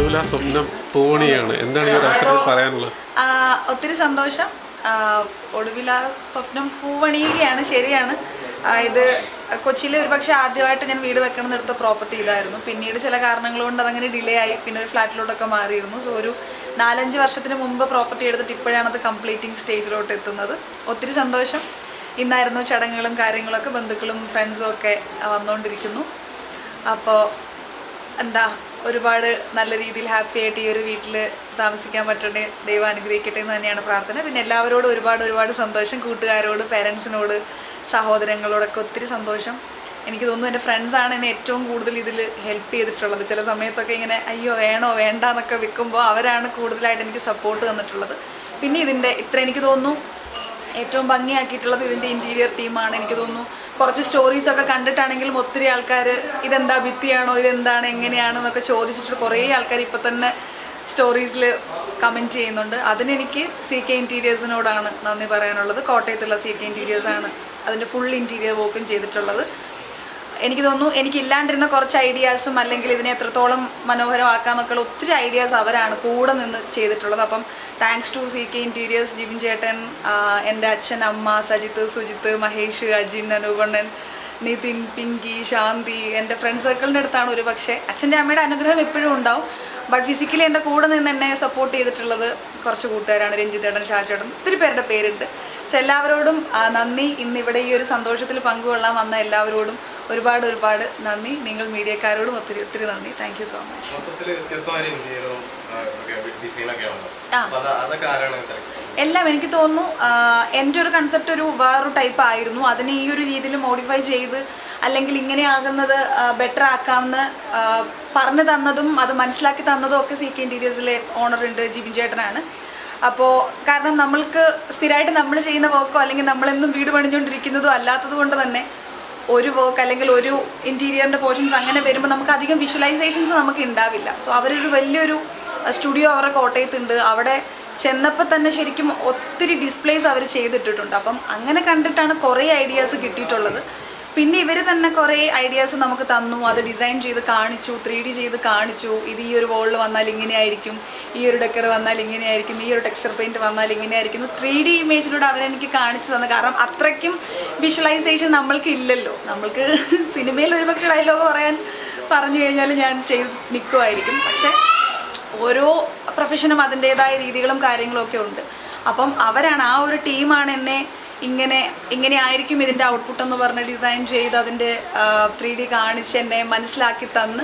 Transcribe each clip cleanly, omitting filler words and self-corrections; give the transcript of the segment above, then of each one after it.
ഒടുവിൽ ആ സ്വപ്നം പൂവണിയാണ്. എന്താണ് ഈ ഒരു അവസരത്തിൽ പറയാനുള്ളത്? ഒത്തിരി സന്തോഷം. ഒടുവിൽ ആ സ്വപ്നം പൂവണിയുകയാണ്. ശരിയാണ്. ഇത് കൊച്ചിയിൽ ഒരുപക്ഷെ ആദ്യമായിട്ട് ഞാൻ വീട് വെക്കണം എന്നെടുത്ത പ്രോപ്പർട്ടി ഇതായിരുന്നു. പിന്നീട് ചില കാരണങ്ങൾ കൊണ്ട് അതങ്ങനെ ഡിലേ ആയി. പിന്നെ ഒരു ഫ്ലാറ്റിലോട്ടൊക്കെ മാറിയിരുന്നു. സോ ഒരു 4-5 വർഷത്തിന് മുമ്പ് പ്രോപ്പർട്ടി എടുത്തിട്ട് ഇപ്പോഴാണ് അത് കംപ്ലീറ്റിംഗ് സ്റ്റേജിലോട്ട് എത്തുന്നത്. ഒത്തിരി സന്തോഷം. ഇന്നായിരുന്നു ചടങ്ങുകളും കാര്യങ്ങളൊക്കെ. ബന്ധുക്കളും ഫ്രണ്ട്സും ഒക്കെ വന്നുകൊണ്ടിരിക്കുന്നു. അപ്പോൾ എന്താ, ഒരുപാട് നല്ല രീതിയിൽ ഹാപ്പി ആയിട്ട് ഈ ഒരു വീട്ടിൽ താമസിക്കാൻ പറ്റണേ ദൈവം അനുഗ്രഹിക്കട്ടെ എന്ന് തന്നെയാണ് പ്രാർത്ഥന. പിന്നെ എല്ലാവരോടും ഒരുപാട് സന്തോഷം. കൂട്ടുകാരോട്, പേരൻസിനോട്, സഹോദരങ്ങളോടൊക്കെ ഒത്തിരി സന്തോഷം. എനിക്ക് തോന്നുന്നു എൻ്റെ ഫ്രണ്ട്സാണ് എന്നെ ഏറ്റവും കൂടുതൽ ഇതിൽ ഹെൽപ്പ് ചെയ്തിട്ടുള്ളത്. ചില സമയത്തൊക്കെ ഇങ്ങനെ അയ്യോ വേണോ വേണ്ട എന്നൊക്കെ വിൽക്കുമ്പോൾ അവരാണ് കൂടുതലായിട്ട് എനിക്ക് സപ്പോർട്ട് തന്നിട്ടുള്ളത്. പിന്നെ ഇതിൻ്റെ ഇത്ര എനിക്ക് തോന്നുന്നു ഏറ്റവും ഭംഗിയാക്കിയിട്ടുള്ളത് ഇതിൻ്റെ ഇൻറ്റീരിയർ ടീമാണ്. എനിക്ക് തോന്നുന്നു കുറച്ച് സ്റ്റോറീസൊക്കെ കണ്ടിട്ടാണെങ്കിലും ഒത്തിരി ആൾക്കാർ ഇതെന്താ ഭിത്തിയാണോ, ഇതെന്താണ്, എങ്ങനെയാണെന്നൊക്കെ ചോദിച്ചിട്ട് കുറേ ആൾക്കാർ ഇപ്പോൾ തന്നെ സ്റ്റോറീസിൽ കമൻറ്റ് ചെയ്യുന്നുണ്ട്. അതിനെനിക്ക് CK ഇൻറ്റീരിയേഴ്സിനോടാണ് നന്ദി പറയാനുള്ളത്. കോട്ടയത്തുള്ള CK ഇൻറ്റീരിയേഴ്സാണ് അതിൻ്റെ ഫുൾ ഇൻറ്റീരിയർ വർക്കും ചെയ്തിട്ടുള്ളത്. എനിക്ക് തോന്നുന്നു എനിക്കില്ലാണ്ടിരുന്ന കുറച്ച് ഐഡിയാസും അല്ലെങ്കിൽ ഇതിനെ എത്രത്തോളം മനോഹരമാക്കാമെന്നൊക്കെയുള്ള ഒത്തിരി ഐഡിയാസ് അവരാണ് കൂടെ നിന്ന് ചെയ്തിട്ടുള്ളത്. അപ്പം thanks to CK interiors, Jibin ചേട്ടൻ, എൻ്റെ അച്ഛൻ, അമ്മ, സജിത്ത്, സുജിത്ത്, മഹേഷ്, അജിൻ, അനുപണ്ണൻ, നിതിൻ, പിങ്കി, ശാന്തി, എൻ്റെ ഫ്രണ്ട് സർക്കിളിൻ്റെ അടുത്താണ് ഒരു പക്ഷേ. അച്ഛൻ്റെ അമ്മയുടെ അനുഗ്രഹം എപ്പോഴും ഉണ്ടാവും. ബട്ട് ഫിസിക്കലി എൻ്റെ കൂടെ നിന്ന് എന്നെ സപ്പോർട്ട് ചെയ്തിട്ടുള്ളത് കുറച്ച് കൂട്ടുകാരാണ്. രഞ്ജിത്തേട്ടൻ, ഷാചേട്ടൻ, ഒത്തിരി പേരുടെ പേരുണ്ട്. സോ എല്ലാവരോടും നന്ദി. ഇന്നിവിടെ ഈ ഒരു സന്തോഷത്തിൽ പങ്കുകൊള്ളാൻ വന്ന എല്ലാവരോടും ഒരുപാട് നന്ദി. നിങ്ങൾ മീഡിയക്കാരോടും ഒത്തിരി നന്ദി. Thank you so much. എല്ലാം എനിക്ക് തോന്നുന്നു എൻ്റെ ഒരു കൺസെപ്റ്റ് ഒരു വേറൊരു ടൈപ്പ് ആയിരുന്നു. അതിനെ ഈ ഒരു രീതിയിൽ മോഡിഫൈ ചെയ്ത് അല്ലെങ്കിൽ ഇങ്ങനെ ആകുന്നത് ബെറ്റർ ആക്കാമെന്ന് പറഞ്ഞു തന്നതും അത് മനസ്സിലാക്കി തന്നതും ഒക്കെ CK ഇൻറ്റീരിയേഴ്സിലെ ഓണറുണ്ട്, ജിബിൻ ചേട്ടനാണ്. അപ്പോൾ കാരണം നമ്മൾക്ക് സ്ഥിരമായിട്ട് നമ്മൾ ചെയ്യുന്ന വർക്കോ അല്ലെങ്കിൽ നമ്മളെന്നും വീട് പണിഞ്ഞുകൊണ്ടിരിക്കുന്നതോ അല്ലാത്തത് കൊണ്ട് തന്നെ ഒരു വർക്ക് അല്ലെങ്കിൽ ഒരു ഇൻറ്റീരിയറിൻ്റെ പോർഷൻസ് അങ്ങനെ വരുമ്പോൾ നമുക്ക് അധികം വിഷ്വലൈസേഷൻസ് നമുക്ക് ഉണ്ടാവില്ല. സോ അവരൊരു വലിയൊരു സ്റ്റുഡിയോ അവരുടെ കോട്ടയത്തുണ്ട്. അവിടെ ചെന്നപ്പോൾ തന്നെ ശരിക്കും ഒത്തിരി ഡിസ്പ്ലേസ് അവർ ചെയ്തിട്ടിട്ടുണ്ട്. അപ്പം അങ്ങനെ കണ്ടിട്ടാണ് കുറേ ഐഡിയാസ് കിട്ടിയിട്ടുള്ളത്. പിന്നെ ഇവർ തന്നെ കുറേ ഐഡിയാസ് നമുക്ക് തന്നു. അത് ഡിസൈൻ ചെയ്ത് കാണിച്ചു, 3D ചെയ്ത് കാണിച്ചു. ഇത് ഈ ഒരു വോളിൽ വന്നാൽ ഇങ്ങനെയായിരിക്കും, ഈ ഒരു ഡെക്കർ വന്നാൽ ഇങ്ങനെയായിരിക്കും, ഈ ഒരു ടെക്സ്ചർ പെയിൻറ്റ് വന്നാൽ ഇങ്ങനെയായിരിക്കും. 3D ഇമേജിലൂടെ അവരെനിക്ക് കാണിച്ചു തന്നു. കാരണം അത്രയ്ക്കും വിഷ്വലൈസേഷൻ നമ്മൾക്ക് ഇല്ലല്ലോ. നമ്മൾക്ക് സിനിമയിൽ ഒരുപക്ഷെ ഡയലോഗ് പറഞ്ഞു കഴിഞ്ഞാൽ ഞാൻ ചെയ്ത് നിൽക്കുമായിരിക്കും. പക്ഷെ ഓരോ പ്രൊഫഷനും അതിൻ്റേതായ രീതികളും കാര്യങ്ങളും ഒക്കെ ഉണ്ട്. അപ്പം അവരാണ്, ആ ഒരു ടീമാണ് എന്നെ ഇങ്ങനെ ആയിരിക്കും ഇതിൻ്റെ ഔട്ട്പുട്ട് എന്ന് പറഞ്ഞ് ഡിസൈൻ ചെയ്ത് അതിൻ്റെ 3D കാണിച്ച് എന്നെ മനസ്സിലാക്കി തന്ന്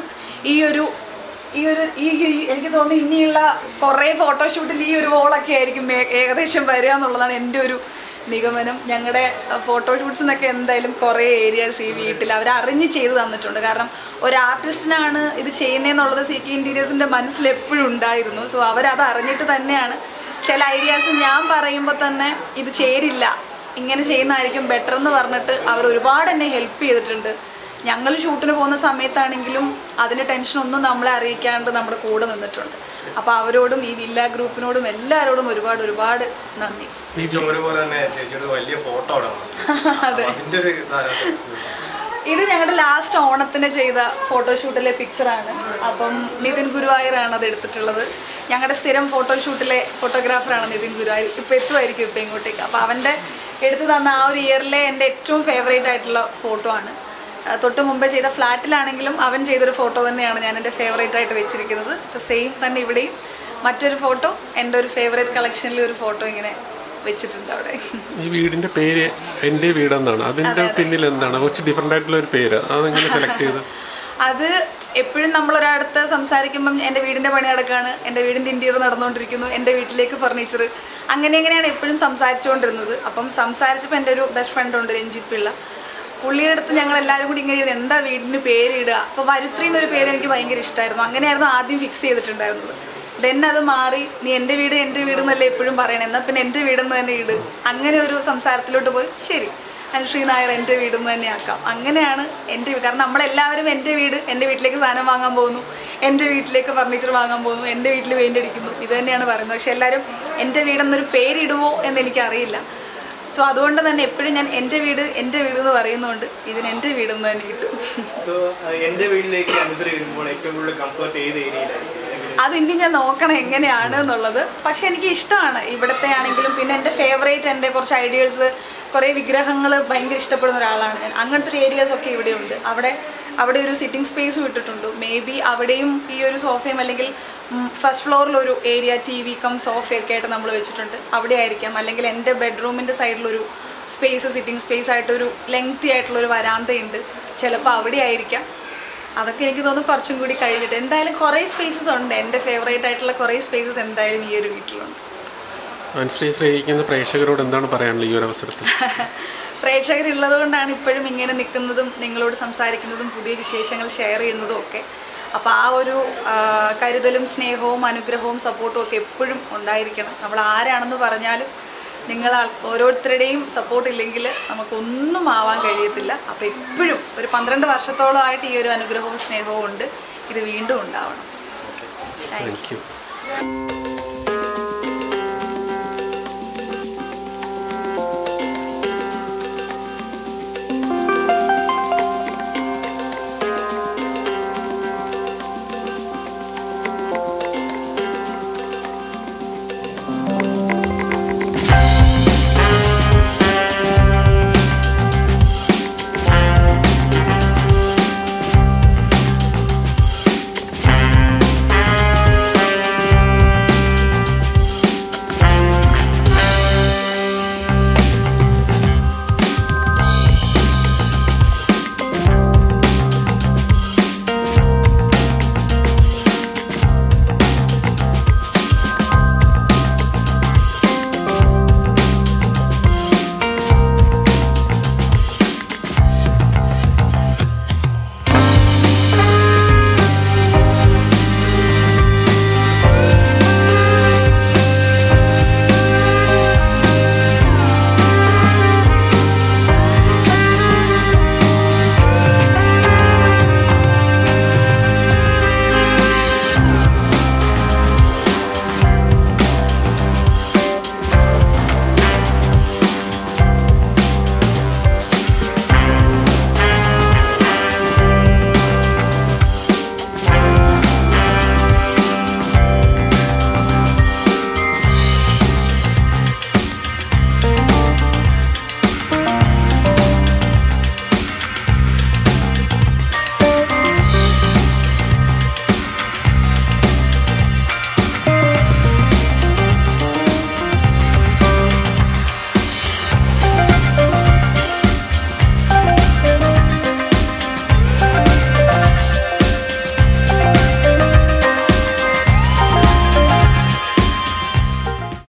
എനിക്ക് തോന്നുന്നു ഇനിയുള്ള കുറേ ഫോട്ടോഷൂട്ടിൽ ഈ ഒരു വോളൊക്കെ ആയിരിക്കും ഏകദേശം വരിക എന്നുള്ളതാണ് എൻ്റെ ഒരു നിഗമനം. ഞങ്ങളുടെ ഫോട്ടോഷൂട്ട്സിനൊക്കെ എന്തായാലും കുറേ ഏരിയാസ് ഈ വീട്ടിൽ അവർ അറിഞ്ഞ് ചെയ്ത് തന്നിട്ടുണ്ട്. കാരണം ഒരു ആർട്ടിസ്റ്റിനാണ് ഇത് ചെയ്യുന്നതെന്നുള്ളത് CK ഇൻറ്റീരിയേഴ്സിൻ്റെ മനസ്സിൽ എപ്പോഴും ഉണ്ടായിരുന്നു. സോ അവരത് അറിഞ്ഞിട്ട് തന്നെയാണ് ചില ഐഡിയാസ് ഞാൻ പറയുമ്പോൾ തന്നെ ഇത് ചേരില്ല, ഇങ്ങനെ ചെയ്യുന്നതായിരിക്കും ബെറ്റർ എന്ന് പറഞ്ഞിട്ട് അവർ ഒരുപാട് എന്നെ ഹെൽപ്പ് ചെയ്തിട്ടുണ്ട്. ഞങ്ങൾ ഷൂട്ടിന് പോകുന്ന സമയത്താണെങ്കിലും അതിൻ്റെ ടെൻഷനൊന്നും നമ്മളെ അറിയിക്കാണ്ട് നമ്മുടെ കൂടെ നിന്നിട്ടുണ്ട്. അപ്പോൾ അവരോടും ഈ വില്ല ഗ്രൂപ്പിനോടും എല്ലാവരോടും ഒരുപാട് നന്ദി. ഇത് ഞങ്ങളുടെ ലാസ്റ്റ് ഓണത്തിന് ചെയ്ത ഫോട്ടോഷൂട്ടിലെ പിക്ചറാണ്. അപ്പം നിതിൻ ഗുരുവായൂരാണ് അത് എടുത്തിട്ടുള്ളത്. ഞങ്ങളുടെ സ്ഥിരം ഫോട്ടോഷൂട്ടിലെ ഫോട്ടോഗ്രാഫറാണ് നിതിൻ ഗുരുവായൂർ. ഇപ്പോൾ എത്തുമായിരിക്കും ഇപ്പോൾ ഇങ്ങോട്ടേക്ക്. അപ്പോൾ അവൻ്റെ എടുത്തു തന്ന ആ ഒരു ഇയറിലെ എൻ്റെ ഏറ്റവും ഫേവറേറ്റ് ആയിട്ടുള്ള ഫോട്ടോ ആണ്. തൊട്ട് മുമ്പേ ചെയ്ത ഫ്ലാറ്റിലാണെങ്കിലും അവൻ ചെയ്തൊരു ഫോട്ടോ തന്നെയാണ് ഞാൻ എൻ്റെ ഫേവറേറ്റ് ആയിട്ട് വെച്ചിരിക്കുന്നത്. അപ്പോൾ സെയിം തന്നെ ഇവിടെയും മറ്റൊരു ഫോട്ടോ, എൻ്റെ ഒരു ഫേവറേറ്റ് കളക്ഷനിൽ ഒരു ഫോട്ടോ ഇങ്ങനെ വെച്ചിട്ടുണ്ട് അവിടെ. ഈ വീടിന്റെ പേര് എൻ്റെ വീടെന്നാണ്. അതിന്റെ പിന്നിൽ എന്താണ് കുറച്ച് ഡിഫറെന്റ് ആയിട്ടുള്ള ഒരു പേര്? അതെങ്ങനെ സെലക്ട് ചെയ്ത്? അത് എപ്പോഴും നമ്മളൊരാടുത്ത് സംസാരിക്കുമ്പം എൻ്റെ വീടിൻ്റെ പണി നടക്കുകയാണ്, എൻ്റെ വീടിൻ്റെ ഇൻറ്റീരിയർ നടന്നുകൊണ്ടിരിക്കുന്നു, എൻ്റെ വീട്ടിലേക്ക് ഫർണിച്ചർ, അങ്ങനെയാണ് എപ്പോഴും സംസാരിച്ചുകൊണ്ടിരുന്നത്. അപ്പം സംസാരിച്ചപ്പോൾ എൻ്റെ ഒരു ബെസ്റ്റ് ഫ്രണ്ട് ഉണ്ട്, രഞ്ജിത്ത് പിള്ള. പുള്ളിയുടെ അടുത്ത് ഞങ്ങൾ എല്ലാവരും കൂടി ഇങ്ങനെ എന്താ വീടിന് പേരിടുക. അപ്പോൾ വരുത്രി എന്നൊരു പേര് എനിക്ക് ഭയങ്കര ഇഷ്ടമായിരുന്നു. അങ്ങനെയായിരുന്നു ആദ്യം ഫിക്സ് ചെയ്തിട്ടുണ്ടായിരുന്നത്. ദെൻ അത് മാറി നീ എൻ്റെ വീട് എന്നല്ലേ എപ്പോഴും പറയണേ, എന്നാൽ പിന്നെ എൻ്റെ വീടെന്ന് തന്നെ ഇട്. അങ്ങനെ ഒരു സംസാരത്തിലോട്ട് പോയി ശരി അനുശ്രീ നായർ എൻ്റെ വീടെന്ന് തന്നെ ആക്കാം. അങ്ങനെയാണ് എൻ്റെ വീട്. കാരണം നമ്മളെല്ലാവരും എൻ്റെ വീട്ടിലേക്ക് സാധനം വാങ്ങാൻ പോകുന്നു, എൻ്റെ വീട്ടിലേക്ക് ഫർണിച്ചർ വാങ്ങാൻ പോകുന്നു, എൻ്റെ വീട്ടിൽ പെയിൻ്റ് അടിക്കുന്നു, ഇത് തന്നെയാണ് പറയുന്നത്. പക്ഷെ എല്ലാവരും എൻ്റെ വീടെന്നൊരു പേരിടുമോ എന്നെനിക്കറിയില്ല. സോ അതുകൊണ്ട് തന്നെ എപ്പോഴും ഞാൻ എൻ്റെ വീട് എന്ന് പറയുന്നതുകൊണ്ട് ഇതിന് എൻ്റെ വീടെന്ന് തന്നെ കിട്ടും. എൻ്റെ വീട്ടിലേക്ക് അനുസരിച്ച് വരുമ്പോൾ ഏറ്റവും കൂടുതൽ കംഫർട്ട് ഏത് ഏരിയയിലായിരിക്കും? അതിനി ഞാൻ നോക്കണം എങ്ങനെയാണ് എന്നുള്ളത്. പക്ഷെ എനിക്ക് ഇഷ്ടമാണ് ഇവിടുത്തെ ആണെങ്കിലും. പിന്നെ എൻ്റെ ഫേവറേറ്റ് എൻ്റെ കുറച്ച് ഐഡിയൽസ്, കുറേ വിഗ്രഹങ്ങൾ ഭയങ്കര ഇഷ്ടപ്പെടുന്ന ഒരാളാണ് ഞാൻ. അങ്ങനത്തെ ഒരു ഏരിയാസ് ഒക്കെ ഇവിടെയുണ്ട്. അവിടെ ഒരു സിറ്റിംഗ് സ്പേസ് വിട്ടിട്ടുണ്ട്. മേ ബി അവിടെയും ഈ ഒരു സോഫയും അല്ലെങ്കിൽ ഫസ്റ്റ് ഫ്ലോറിലൊരു ഏരിയ TV കം സോഫയൊക്കെ ആയിട്ട് നമ്മൾ വെച്ചിട്ടുണ്ട്. അവിടെ ആയിരിക്കാം. അല്ലെങ്കിൽ എൻ്റെ ബെഡ്റൂമിൻ്റെ സൈഡിലൊരു സ്പേസ്, സിറ്റിംഗ് സ്പേസ് ആയിട്ടൊരു ലെങ്തി ആയിട്ടുള്ളൊരു വരാന്തയുണ്ട്. ചിലപ്പോൾ അവിടെ ആയിരിക്കാം. അതൊക്കെ എനിക്ക് തോന്നുന്നു കുറച്ചും കൂടി കഴിഞ്ഞിട്ട്. എന്തായാലും കുറേ സ്പേസസ് ഉണ്ട്. എൻ്റെ ഫേവറേറ്റ് ആയിട്ടുള്ള കുറേ സ്പേസസ് എന്തായാലും ഈ ഒരു വീട്ടിലുണ്ട്. അനുശ്രീ സ്നേഹിക്കുന്ന പ്രേക്ഷകരോട് എന്താണ് പറയാനുള്ളത് ഈ ഒരു അവസരത്തിൽ? പ്രേക്ഷകരുള്ളത് കൊണ്ടാണ് ഇപ്പോഴും ഇങ്ങനെ നിൽക്കുന്നതും നിങ്ങളോട് സംസാരിക്കുന്നതും പുതിയ വിശേഷങ്ങൾ ഷെയർ ചെയ്യുന്നതും ഒക്കെ. അപ്പോൾ ആ ഒരു കരുതലും സ്നേഹവും അനുഗ്രഹവും സപ്പോർട്ടും ഒക്കെ എപ്പോഴും ഉണ്ടായിരിക്കണം. നമ്മൾ ആരാണെന്ന് പറഞ്ഞാലും നിങ്ങൾ ഓരോരുത്തരുടെയും സപ്പോർട്ട് ഇല്ലെങ്കിൽ നമുക്കൊന്നും ആവാൻ കഴിയത്തില്ല. അപ്പോൾ എപ്പോഴും ഒരു 12 വർഷത്തോളമായിട്ട് ഈ ഒരു അനുഗ്രഹവും സ്നേഹവും ഉണ്ട്. ഇത് വീണ്ടും ഉണ്ടാവണം. Thank U.